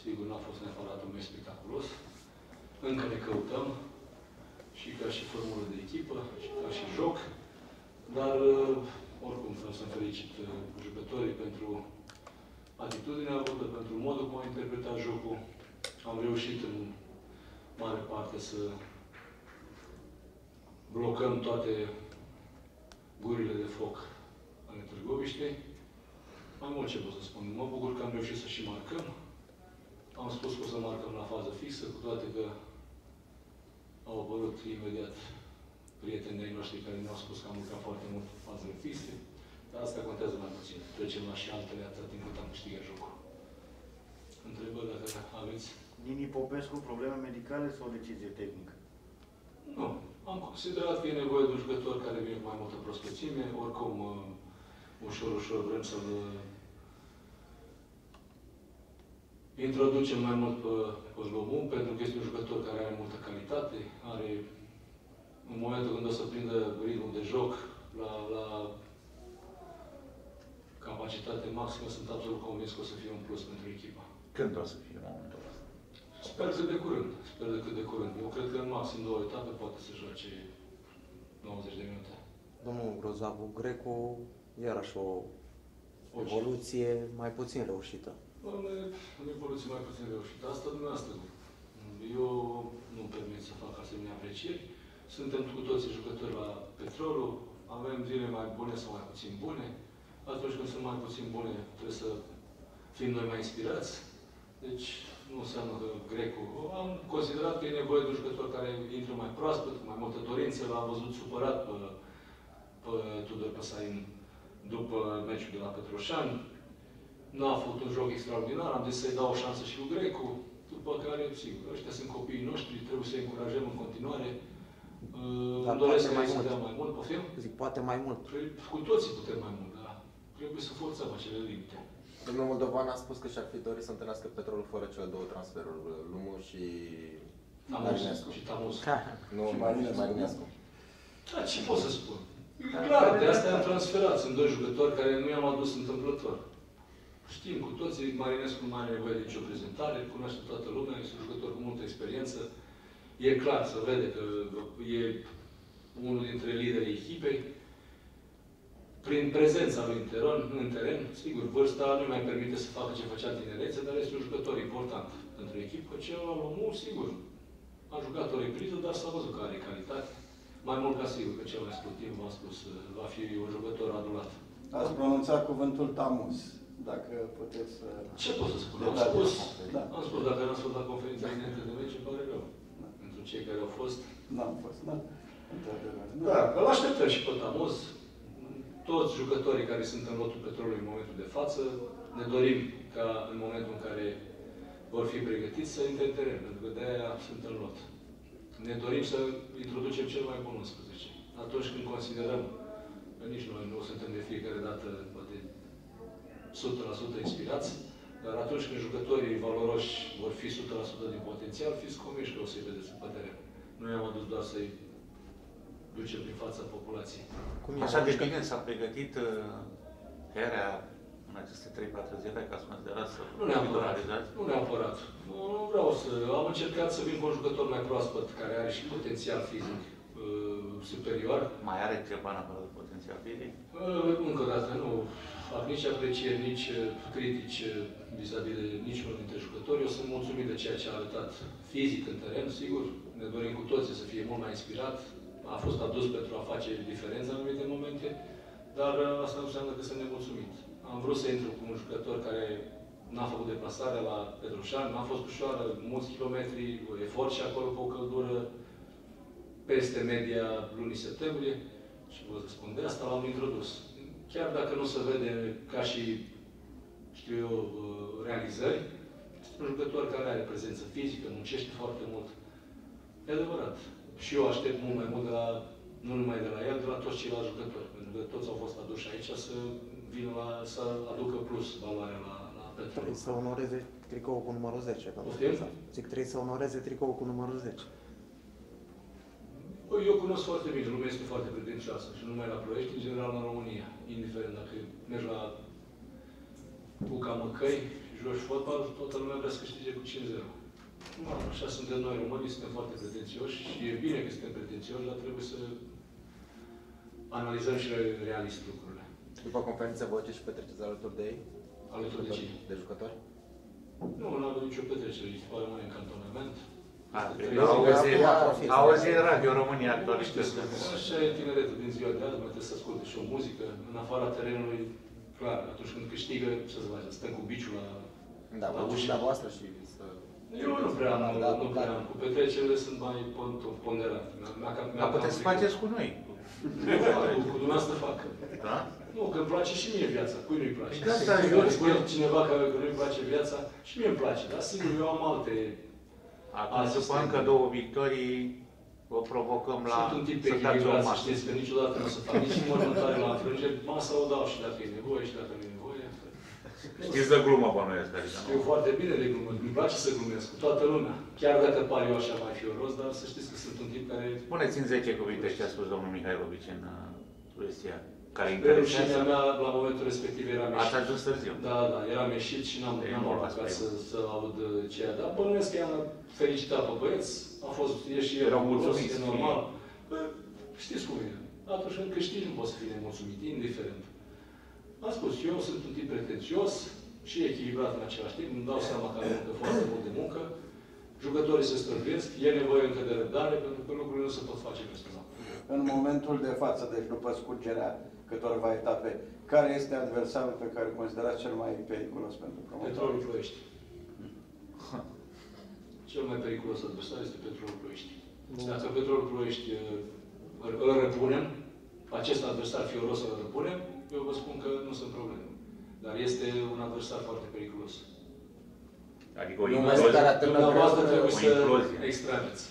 sigur, n-a fost neapărat un meci spectaculos. Încă ne căutăm, și ca și formulă de echipă, și ca și joc, dar oricum vreau să-mi felicit jucătorii pentru atitudinea avută, pentru modul cum au interpretat jocul. Am reușit în mare parte să blocăm toate gurile de foc ale Târgoviștei. Mai mult ce pot să spun. Mă bucur că am reușit să și marcăm. Am spus că o să marcăm la fază fixă, cu toate că au apărut imediat prietenii noștri care ne-au spus că am lucrat foarte mult în fazele fixe. Dar asta contează mai puțin. Trecem la și altele atât timp cât am câștigat jocul. Întrebări dacă aveți? Nini Popescu, probleme medicale sau decizie tehnică? Nu. Am considerat că e nevoie de un jucător care vine cu mai multă prospețime. Oricum, ușor, ușor vrem să-l introducem mai mult pe Lomu, pentru că este un jucător care are multă calitate, are, în momentul când o să prindă ritmul de joc, la capacitate maximă, sunt absolut convins că o să fie un plus pentru echipa. Când o să fie momentul ăsta? Sper cât de curând. Sper de cât de curând. Eu cred că în maxim 2 etape poate să joace 90 de minute. Domnul Grozavu, Grecu, iarăși o evoluție mai puțin reușită. O evoluție mai puțin reușită. Asta dumneavoastră. Eu nu-mi permit să fac asemenea aprecieri. Suntem cu toții jucători la Petrolul. Avem zile mai bune sau mai puțin bune. Atunci când sunt mai puțin bune, trebuie să fim noi mai inspirați. Deci, nu înseamnă că Grecu... Am considerat că e nevoie de un jucător care intră mai proaspăt, cu mai multă dorință. L-am văzut supărat pe Tudor Păsain după meciul de la Petroșan. N-a făcut un joc extraordinar, am zis să-i dau o șansă și lui Grecu. După care, sigur, ăștia sunt copiii noștri, trebuie să-i încurajăm în continuare. Îmi doresc să dea mai mult, poftim? Zic, poate mai mult. Cu toții putem mai mult, dar trebuie să forțăm acele limite. Domnul Moldovan a spus că și-ar fi dorit să întâlnească Petrolul fără cele două transferuri, Lumu și Marinescu. Și Tamus. Nu, Marinescu. Da, ce pot să spun? Clar, de asta am transferat. Sunt doi jucători care nu i-am adus întâmplător. Știm cu toții, Marinescu nu mai are nevoie de nicio prezentare, cunoaște toată lumea, este un jucător cu multă experiență. E clar, se vede că e unul dintre liderii echipei. Prin prezența lui în teren, sigur, vârsta nu mai permite să facă ce făcea tinerețe, dar este un jucător important pentru echipă. Celălalt omul, sigur, a jucat o repriză, dar s-a văzut că are calitate. Mai mult ca sigur că cel mai scurt timp, v-am spus, va fi un jucător adulat. Ați pronunțat cuvântul Tamus, dacă puteți să... Ce pot să spun? Am spus, dacă n-am spus la conferința înainte de meci, îmi pare rău. Da. Pentru cei care au fost... N-am fost, da. Da, îl așteptăm și pe Tamus. Toți jucătorii care sunt în lotul Petrolului în momentul de față, ne dorim ca în momentul în care vor fi pregătiți să intre în teren, pentru că de-aia sunt în lot. Ne dorim să introducem cel mai bun 11. Atunci când considerăm că nici noi nu suntem de fiecare dată, poate, 100% inspirați, dar atunci când jucătorii valoroși vor fi 100% din potențial, fiți convinși că o să-i vedeți pe teren. Noi am adus doar să-i ducem prin fața populației. Așa de bine s-a pregătit Herea în aceste 3-4 zile, ca să considerați să realizați? Nu neapărat. Nu vreau să... Am încercat să vin cu un jucător mai proaspăt, care are și potențial fizic superior. Mai are ceva în afară de potențial fizic? Încă o dată, nu fac nici aprecieri, nici critici vis-a-vis de niciunul dintre jucători. Eu sunt mulțumit de ceea ce a arătat fizic în teren, sigur. Ne dorim cu toții să fie mult mai inspirat. A fost adus pentru a face diferența în anumite momente, dar asta nu înseamnă că sunt nemulțumit. Am vrut să intru cu un jucător care n-a făcut deplasarea la Petroșan, n-a fost ușoară, mulți kilometri, efort și acolo pe o căldură peste media lunii septembrie și vă spun, de asta l-am introdus. Chiar dacă nu se vede ca și, știu eu, realizări, este un jucător care are prezență fizică, muncește foarte mult. E adevărat. Și eu aștept mult mai mult de la, nu numai de la el, de la toți ceilalți jucători. Pentru că toți au fost aduși aici să vină să aducă plus valoare la Petrol. Trebuie să onoreze tricoul cu numărul 10. Zic, trebuie să onoreze tricoul cu numărul 10. Eu cunosc foarte bine, lumea este foarte pretențioasă. Și nu numai la Ploiești, în general în România. Indiferent dacă mergi la Buca Măcăi, joci fotbal, toată lumea vrea să câștige cu 5-0. Așa suntem noi românii, suntem foarte pretențioși și e bine că suntem pretențioși, dar trebuie să analizăm și realist lucrurile. După conferință vă duceți și petreceți alături de ei? Alături de cine? De jucători? Nu, nu avem nicio petrecere, îi rămâne în cantonament. Auzi în Radio România actualități. Așa e tineretul din ziua de azi, mai trebuie să asculte și o muzică, în afara terenului, clar, atunci când câștigă, ce să faci, stăm cu biciul la... Da, vă duceți și la voastră și să... Eu nu prea am, cu petrecerile sunt mai ponderate. Dar puteți să faceți cu noi. Cu dumneavoastră fac. Da? Nu, că îmi place și mie viața. Cui nu-i place? De asta eu cineva care nu-i place viața, și mie îmi place. Dar sigur, eu am alte... Atunci, după încă 2 victorii, o provocăm la... Sunt un tip echilibrat, să știți că niciodată nu o să fac nici mormântare la înfrângeri. Masa o dau și dacă e nevoie și dacă nu e nevoie. Știți de glumă, bănuiesc, adică nu? Știu foarte bine de glumă. Îmi place să glumesc cu toată lumea. Chiar dacă par eu așa mai fioros, dar să știți că sunt un tip care... Spuneți-mi 10 cuvinte ce a spus domnul Mihailovici în Rusia, care Rușinea interesează. mea, la momentul respectiv, eram ieșit. Ați ajuns târziu. Da, eram ieșit și n-am apucat să aud ceea. Dar bănuiesc că i-am felicitat pe băieți. A fost, e și el, erau mulțumiți, e normal. Bă, știți cum e. Atunci când câștigi nu poți să fii nemulțumit, indiferent. Am spus, eu sunt un tip pretențios și echilibrat în același timp. Îmi dau seama că am muncă foarte mult de muncă. Jucătorii se stărbesc, e nevoie încă de răbdare, pentru că lucrurile nu se pot face peste noapte. În momentul de față, deci după scurgerea câtorva etape, care este adversarul pe care îl considerați cel mai periculos pentru promotor? Petrolul Ploiești. Cel mai periculos adversar este Petrolul Ploiești. Dacă Petrolul Ploiești îl răpunem, acest adversar fioros îl răpunem, eu vă spun că nu sunt probleme. Dar este un adversar foarte periculos. Adică o Dumneavoastră trebuie să implozie. extrageți.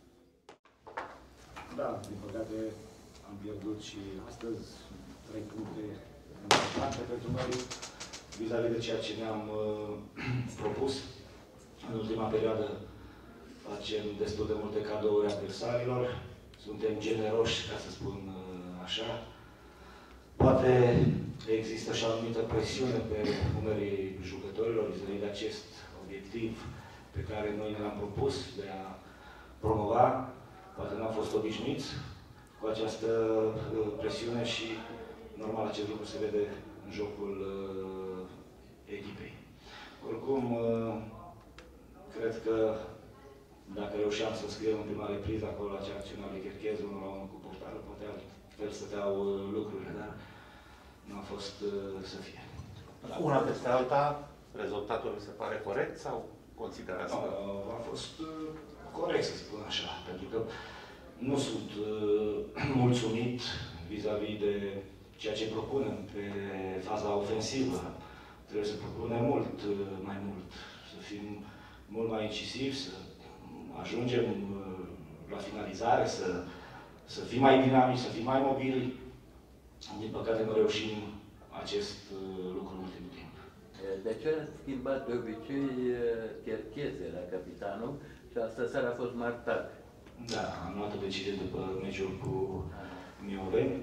Da, din păcate am pierdut și astăzi 3 puncte importante pentru noi vis-a-vis de ceea ce ne-am propus. În ultima perioadă facem destul de multe cadouri adversarilor, suntem generoși, ca să spun așa. Poate există și o anumită presiune pe umerii jucătorilor vis-a-vis de acest obiectiv pe care noi ne-l-am propus de a promova. Poate n-am fost obișnuiți cu această presiune și normal acest lucru se vede în jocul echipei. Oricum, cred că dacă reușeam să scriem în prima repriză acolo la ce acțiunea lui Cherchez 1-1 cu portarul, poate altfel stăteau lucrurile, dar nu a fost să fie. Una peste alta, rezultatul vi se pare corect sau considerați că... A fost corect, să spun așa, pentru că nu sunt mulțumit vis-a-vis de ceea ce propunem pe faza ofensivă. Trebuie să propunem mult mai mult, să fim mult mai incisivi, să ajungem la finalizare, să fim mai dinamici, să fim mai mobili. Din păcate nu reușim acest lucru în ultimul timp. De ce a schimbat de obicei Cherchez era capitanul și astă seară a fost Martac? Da, am luat o decizie după meciul cu Mioveni.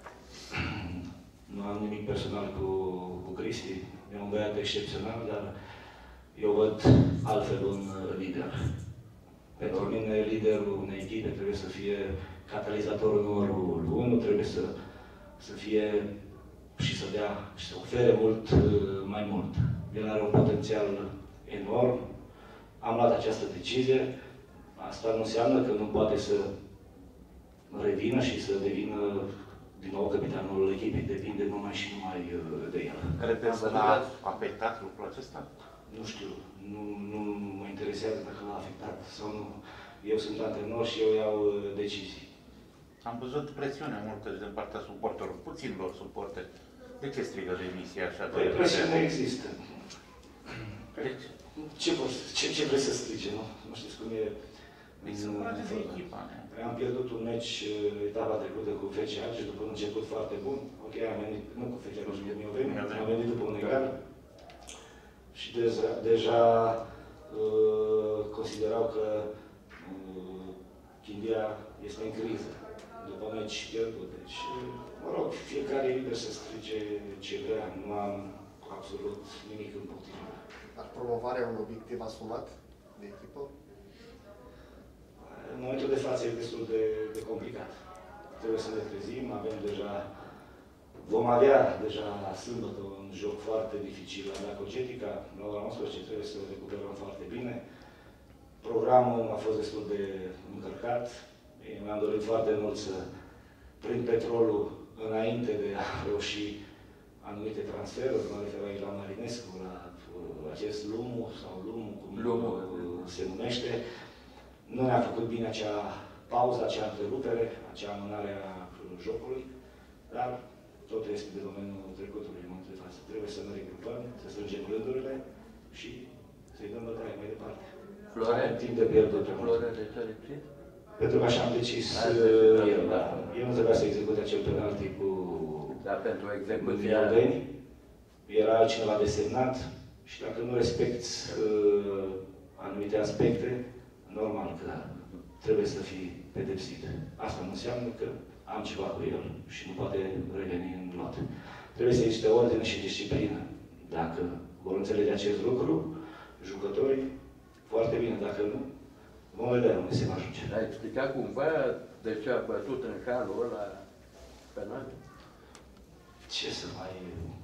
Nu am nimic personal cu Cristi. E un băiat excepțional, dar eu văd altfel un lider. Pentru mine, liderul unei echipe trebuie să fie catalizatorul numărul 1, trebuie să fie și să dea și să ofere mult mai mult. El are un potențial enorm. Am luat această decizie. Asta nu înseamnă că nu poate să revină și să devină din nou capitanul echipei. Depinde numai și numai de el. Credeți că l-a afectat lucrul acesta? Nu știu. Nu mă interesează dacă l-a afectat sau nu. Eu sunt antrenor și eu iau decizii. Am văzut presiune multă din partea suporterilor, puținilor suporteri. De ce strigă demisia așa? Păi presiune există. Deci? Ce vrei să strige, nu? Nu știți cum e. De echipa. Am pierdut un meci etapa trecută cu FCA și după un început foarte bun. Ok, am venit, nu cu FCA, nu știu, am venit după un egal. Și deja considerau că Chindia este în criză. După meci pierdut. Deci, mă rog, fiecare e liber să strige ce vrea. Nu am absolut nimic împotriva. Dar promovarea e un obiectiv asumat de echipă? În momentul de față e destul de complicat. Trebuie să ne trezim, vom avea deja sâmbătă un joc foarte dificil la Cogetica, la ora 11 trebuie să recuperăm foarte bine. Programul a fost destul de încărcat. Mi-am dorit foarte mult să prind Petrolul înainte de a reuși anumite transferuri, mă refer aici la Marinescu, la acest Lumu, sau Lumu, cum se numește. Nu ne-a făcut bine acea pauză, acea întrerupere, acea amânare a jocului, dar tot este de domeniul trecutului în momentul de față. Trebuie să ne regrupăm, să strângem rândurile și să-i dăm bătaie mai departe. Florent, timp de pierdut. Florent, de ce a lipsit? Pentru că așa am decis eu, da. Eu nu trebuia să execute acel penalti cu pentru execuția Miodeni. Era altcineva desemnat și dacă nu respecti anumite aspecte, normal că trebuie să fii pedepsit. Asta nu înseamnă că am ceva cu el și nu poate reveni în lot. Trebuie să existe ordine și disciplină. Dacă vor înțelege acest lucru, jucătorii, foarte bine. Dacă nu, vom vedea unde se va ajunge. A explicat cumva de ce a bătut în calul ăla penal? Ce să mai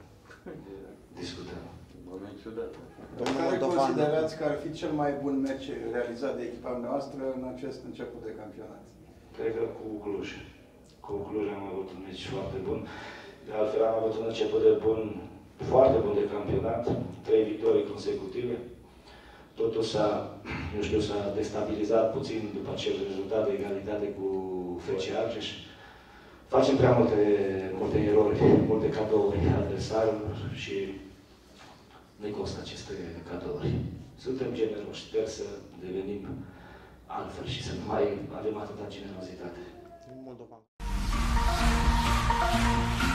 discutăm? Moment ciudat. Care considerați că ar fi cel mai bun meci realizat de echipa noastră în acest început de campionat? Cred că cu Cluj. Cu Cluj am avut un meci foarte bun. De altfel am avut un început foarte bun de campionat. 3 victorii consecutive. Totul s-a destabilizat puțin după acel rezultat de egalitate cu FC Argeș. Facem prea multe erori, multe cadouri adversarului și nu-i costă aceste cadouri. Suntem generoși, sper să devenim altfel și să nu mai avem atâta generozitate. Moldovan.